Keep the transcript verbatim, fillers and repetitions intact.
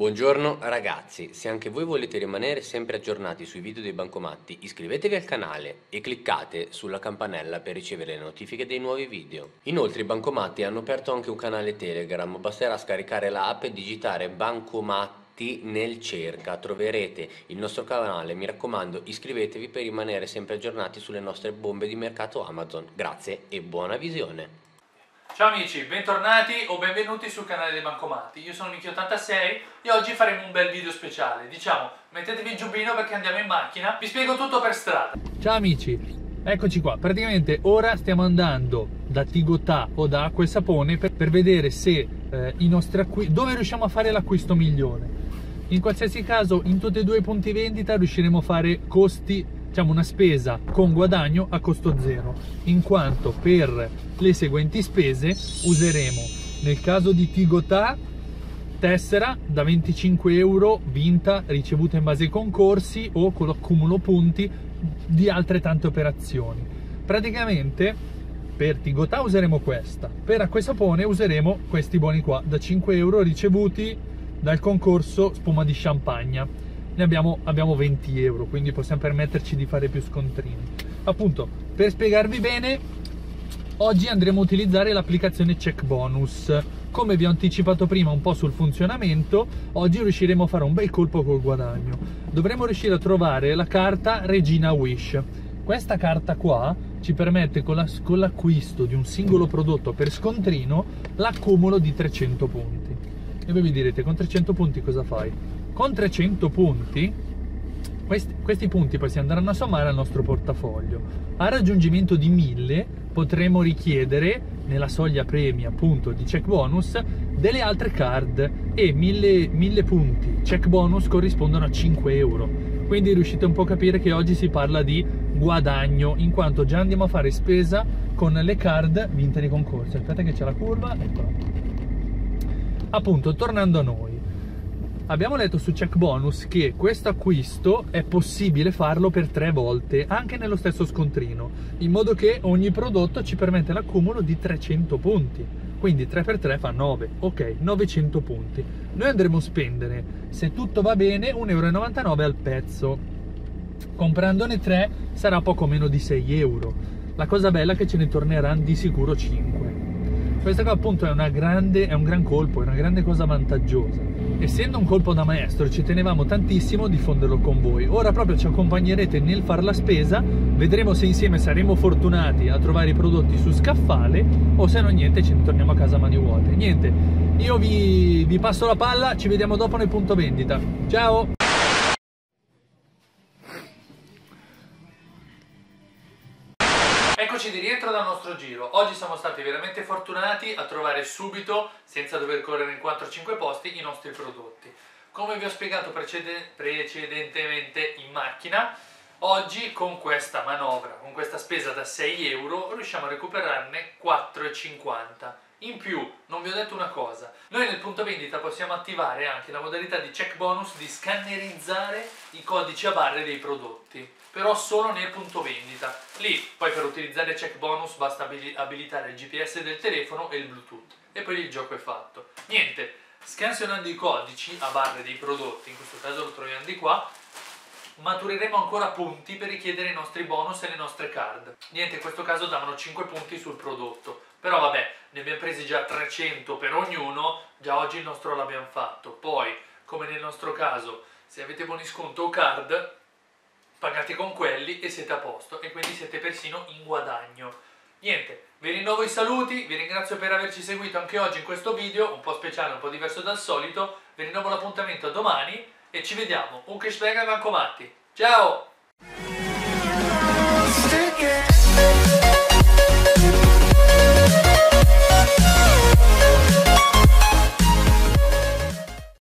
Buongiorno ragazzi, se anche voi volete rimanere sempre aggiornati sui video dei Bancomatti, iscrivetevi al canale e cliccate sulla campanella per ricevere le notifiche dei nuovi video. Inoltre i Bancomatti hanno aperto anche un canale Telegram, basterà scaricare l'app e digitare Bancomatti nel cerca, troverete il nostro canale. Mi raccomando, iscrivetevi per rimanere sempre aggiornati sulle nostre bombe di mercato Amazon. Grazie e buona visione! Ciao amici, bentornati o benvenuti sul canale dei Bancomatti. Io sono Michi ottantasei e oggi faremo un bel video speciale. Diciamo, mettetevi il giubbino perché andiamo in macchina, vi spiego tutto per strada. Ciao amici, eccoci qua. Praticamente ora stiamo andando da Tigotà o da Acqua e Sapone per, per vedere se eh, i nostri acquisti, dove riusciamo a fare l'acquisto migliore. In qualsiasi caso, in tutti e due i punti vendita riusciremo a fare costi, diciamo una spesa con guadagno a costo zero, in quanto per le seguenti spese useremo, nel caso di Tigotà, tessera da venticinque euro vinta ricevuta in base ai concorsi o con l'accumulo punti di altre tante operazioni. Praticamente per Tigotà useremo questa, per Acqua e Sapone useremo questi buoni qua da cinque euro ricevuti dal concorso spuma di Champagna. Ne abbiamo, abbiamo venti euro, quindi possiamo permetterci di fare più scontrini. Appunto, per spiegarvi bene, oggi andremo a utilizzare l'applicazione Check Bonus. Come vi ho anticipato prima un po' sul funzionamento, oggi riusciremo a fare un bel colpo col guadagno. Dovremo riuscire a trovare la carta Regina Wish. Questa carta qua ci permette con l'acquisto di un singolo prodotto per scontrino l'accumulo di trecento punti. E voi mi direte, con trecento punti cosa fai? Con trecento punti, questi, questi punti poi si andranno a sommare al nostro portafoglio. A raggiungimento di mille potremo richiedere, nella soglia premi appunto di check bonus, delle altre card e mille punti check bonus corrispondono a cinque euro. Quindi riuscite un po' a capire che oggi si parla di guadagno, in quanto già andiamo a fare spesa con le card vinte nei concorsi. Aspetta che c'è la curva, eccola. Appunto, tornando a noi. Abbiamo letto su Check Bonus che questo acquisto è possibile farlo per tre volte, anche nello stesso scontrino, in modo che ogni prodotto ci permette l'accumulo di trecento punti. Quindi tre per tre fa nove, ok, novecento punti. Noi andremo a spendere, se tutto va bene, un euro e novantanove al pezzo. Comprandone tre sarà poco meno di sei euro. La cosa bella è che ce ne torneranno di sicuro cinque. Questa qua appunto è, una grande, è un gran colpo, è una grande cosa vantaggiosa. Essendo un colpo da maestro ci tenevamo tantissimo a diffonderlo con voi. Ora proprio ci accompagnerete nel far la spesa, vedremo se insieme saremo fortunati a trovare i prodotti su scaffale o se no niente ce ne torniamo a casa a mani vuote. Niente, io vi, vi passo la palla, ci vediamo dopo nel punto vendita. Ciao! Eccoci di rientro dal nostro giro. Oggi siamo stati veramente fortunati a trovare subito, senza dover correre in quattro cinque posti, i nostri prodotti. Come vi ho spiegato precede precedentemente in macchina, oggi con questa manovra, con questa spesa da sei euro, riusciamo a recuperarne quattro e cinquanta. In più, non vi ho detto una cosa, noi nel punto vendita possiamo attivare anche la modalità di check bonus di scannerizzare i codici a barre dei prodotti, però solo nel punto vendita. Lì, poi per utilizzare check bonus basta abilitare il G P S del telefono e il Bluetooth, e poi il gioco è fatto. Niente, scansionando i codici a barre dei prodotti, in questo caso lo troviamo di qua, matureremo ancora punti per richiedere i nostri bonus e le nostre card. Niente, in questo caso davano cinque punti sul prodotto, però vabbè, ne abbiamo presi già trecento per ognuno, già oggi il nostro l'abbiamo fatto. Poi, come nel nostro caso, se avete buoni sconto o card, pagate con quelli e siete a posto, e quindi siete persino in guadagno. Niente, vi rinnovo i saluti, vi ringrazio per averci seguito anche oggi in questo video, un po' speciale, un po' diverso dal solito. Vi rinnovo l'appuntamento a domani e ci vediamo. Un cashback ai Bancomatti. Ciao!